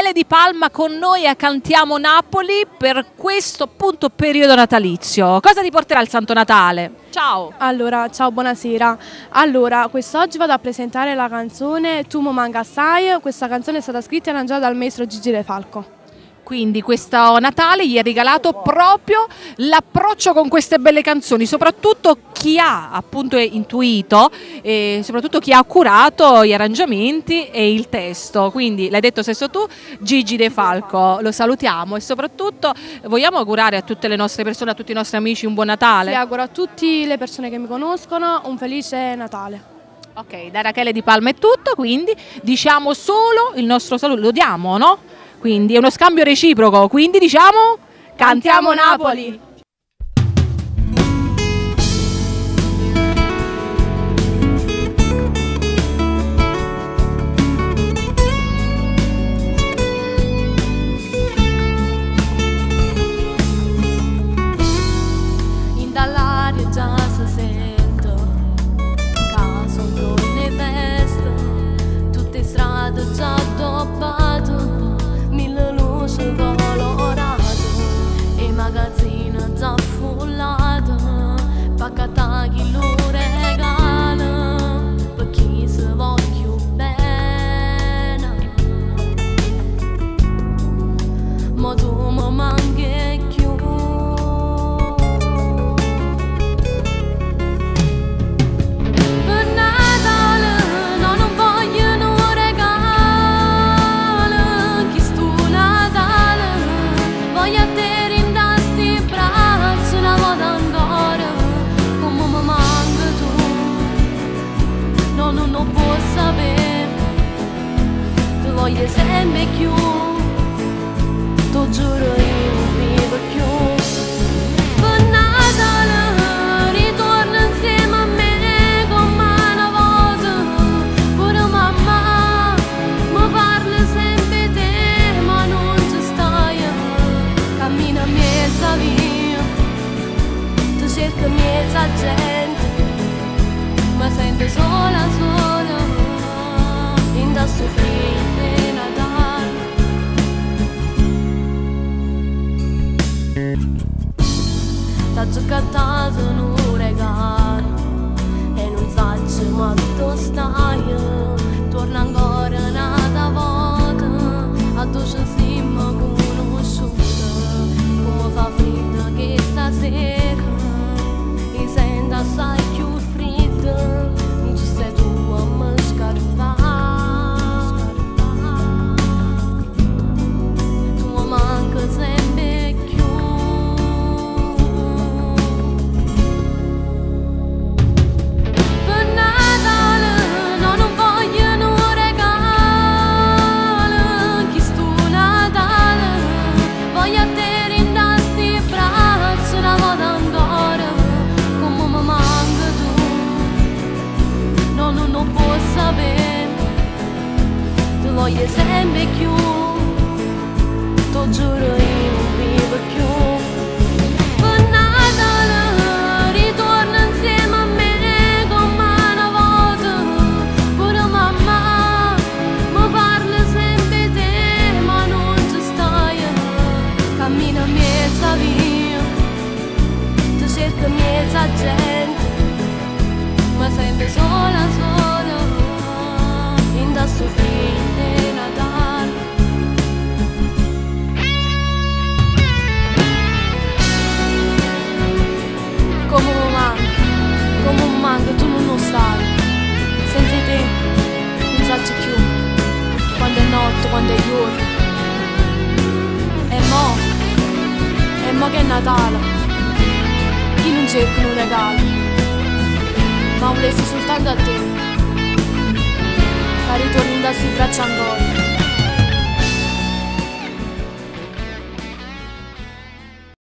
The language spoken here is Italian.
Rachele Di Palma con noi a Cantiamo Napoli per questo appunto periodo natalizio. Cosa ti porterà il Santo Natale? Ciao! Allora, ciao, buonasera. Allora, quest'oggi vado a presentare la canzone Tu mo manca assai. Questa canzone è stata scritta e arrangiata dal maestro Gigi De Falco. Quindi questo Natale gli è regalato proprio l'approccio con queste belle canzoni, soprattutto chi ha appunto intuito e soprattutto chi ha curato gli arrangiamenti e il testo. Quindi l'hai detto stesso tu, Gigi De Falco, lo salutiamo e soprattutto vogliamo augurare a tutte le nostre persone, a tutti i nostri amici un buon Natale. Sì, auguro a tutte le persone che mi conoscono un felice Natale. Ok, da Rachele Di Palma è tutto, quindi diciamo solo il nostro saluto, lo diamo, no? Quindi è uno scambio reciproco, quindi diciamo Cantiamo Napoli! In dall'aria già si sente caso le feste, tutte strade già addobbate, mille luci colorate e magazzino già affollate, paccata chi lo regala per chi si voglio bene, ma tu mi manchi più. Per Natale no, non voglio un regalo, chi stu Natale voglio a te rindasti braccia una volta ancora, come mi manca tu, no, non può sapere, ti voglio sempre più, ti giuro io non vivo più. Per Natale ritorna insieme a me come una volta, pure mamma mi parla sempre te, ma non ci stai, cammina a mezza via, tu cerchi mezza gente, ma sento sola, in da soffrire Natale. T'ha giocato un regalo e non sai ma tu stai, torna ancora un'altra volta, a tu ci siamo conosciuta, come fa freddo che stasera, mi sento assai più fredda, non ci sei tu a me scarfare, tu mi manca sempre più. Per Natale no, non voglio un regalo, chi stu Natale voglio a te rindasti braccia una volta ancora, come mi manca tu, no, non può sapere, ti voglio sempre più, ti giuro io non vivo più. Per Natale ritorna insieme a me come una volta, pure mamma mi parla sempre te, ma non ci stai, cammina a mezza via, tu cerchi mezza gente, ma sempre sola, in da soffrire Natale. Come mi manca, tu non lo sai, senza te non faccio più, quando è notte, quando è giorno, e mo che è Natale, chi non cerca un regalo, ma volessi soltanto a te, che ritorni in da si braccia ancora.